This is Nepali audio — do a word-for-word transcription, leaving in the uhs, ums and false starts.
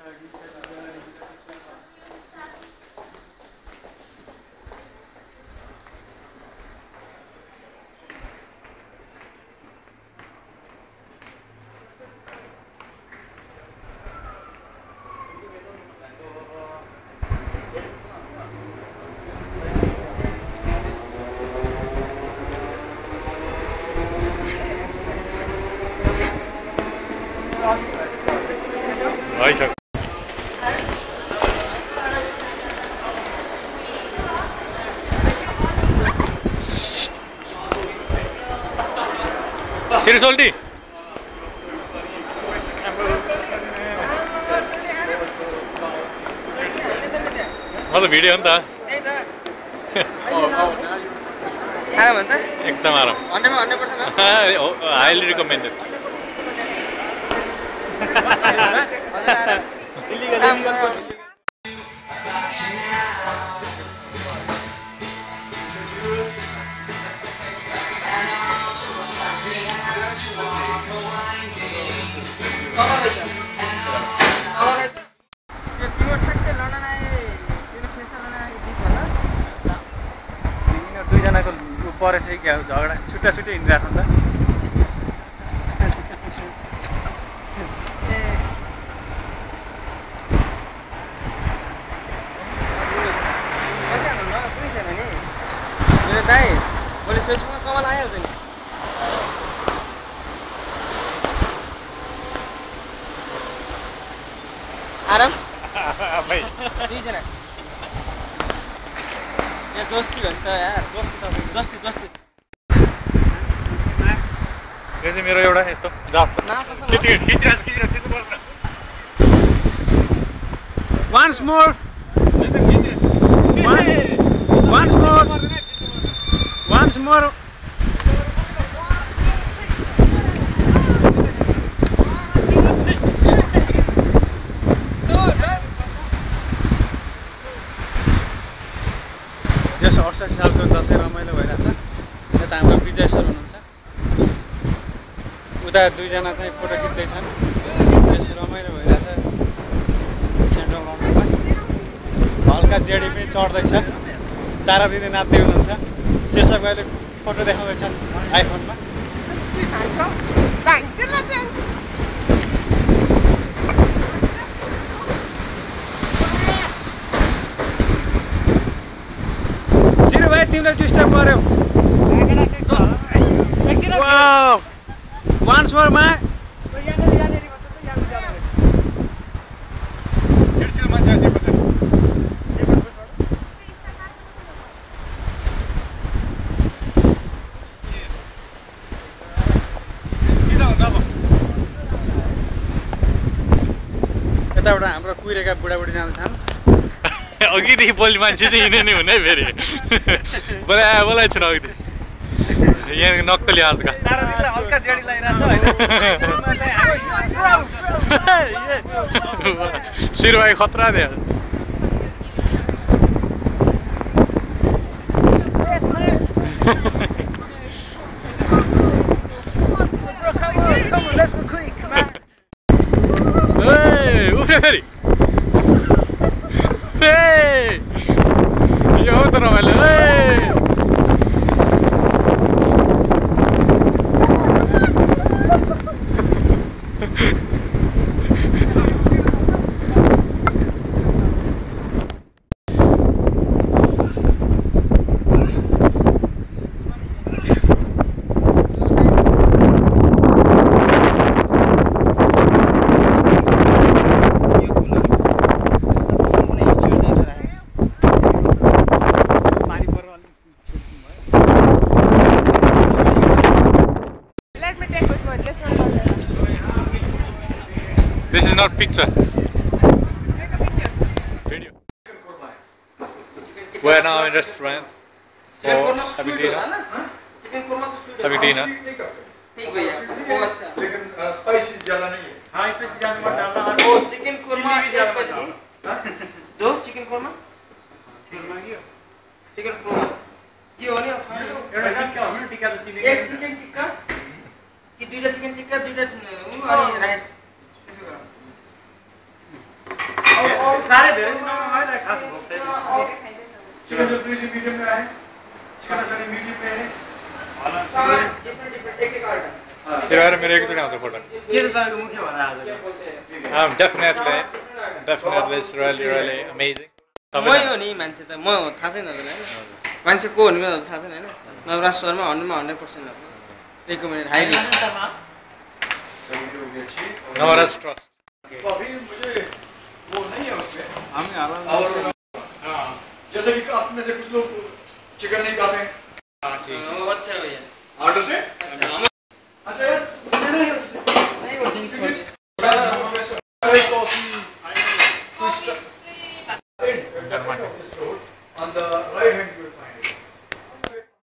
आइसक्यो सिरिसोल्टी म त भिडियो हो नि त एकदम आराम हाइली रिकमेन्डेड दुईजनाको परेछ कि झगडा छुट्टा छुट्टै हिँडिरहेको छ नि त दाइ मैले फेसबुकमा कमाल आइहाल्छ नि आराम दुईजना यहाँ दोस्ती भन्छ यार दोस्ती तपाईँ दोस्ती दोस्ती यो चाहिँ मेरो एउटा यस्तो Once more Once Once more Once more जस अडसठी सालको दसैँ रमाइलो भइरहेछ यता हाम्रो विजय सर हुनुहुन्छ उता दुईजना चाहिँ फोटो खिच्दैछन् त्यस रमाइलो भइरहेछ सेन्ट्रल लन्डनमा हल्का जेडी पनि चढ्दैछ तारा दिदी नाच्दै हुनुहुन्छ शेषक भाइले फोटो देखाउँदैछ आइफोनमा सिरु भाइ तिमीलाई डिस्टर्ब गर्यो वान्स मोर मा यताबाट हाम्रो कुहिरेका बुढाबुढी जान्छन् अघिदेखि बोल्ने मान्छे चाहिँ यिनै नै हुने फेरि बोला बोलाइ छु अघि यहाँ नक्कली आजका हल्का जेडी लागिरहेछ सिरभाइ खतरा दियो उफ्यो फेरि यो हो त रमाइलो This is not picture. Video. We are now in restaurant for having dinner. Having dinner. लेकिन स्पाइसी ज़्यादा नहीं है। हाँ स्पाइसी ज़्यादा मत डालना। ओ चिकन कोरमा एक बजी। दो चिकन कोरमा। चिकन कोरमा। ये होने अब खाने दो। ये रहा क्या होने टिक्का तो चिकन। एक चिकन टिक्का। कि दूसरा चिकन टिक्का दूसरा वो वाली राइस। कैसे करा? साह्रै धेरै दिनमा मलाई खास भोक छैन चिकन जो थोड़ी सी मीडियम में आए चिकन अच्छा मीडियम में है सिराएर मेरो एकचोटि आउँछ फोटो के चाहिँ तपाईँको मुख्य भएर आज Um, definitely, definitely, it's really, really amazing. मै हो नि मान्छे त म हो थाहा छैन हजुर होइन मान्छे को हुनु मेरो थाहा छैन होइन नवराज शर्मा हन्ड्रेडमा हन्ड्रेड पर्सेन्ट हो रिकमेन्डेड हाइली Navara's trust. तो अभी मुझे वो नहीं है उसमें हामी हाल और जैसे कि आप में से कुछ लोग चिकन नहीं खाते हैं अच्छा भैया ऑर्डर से अच्छा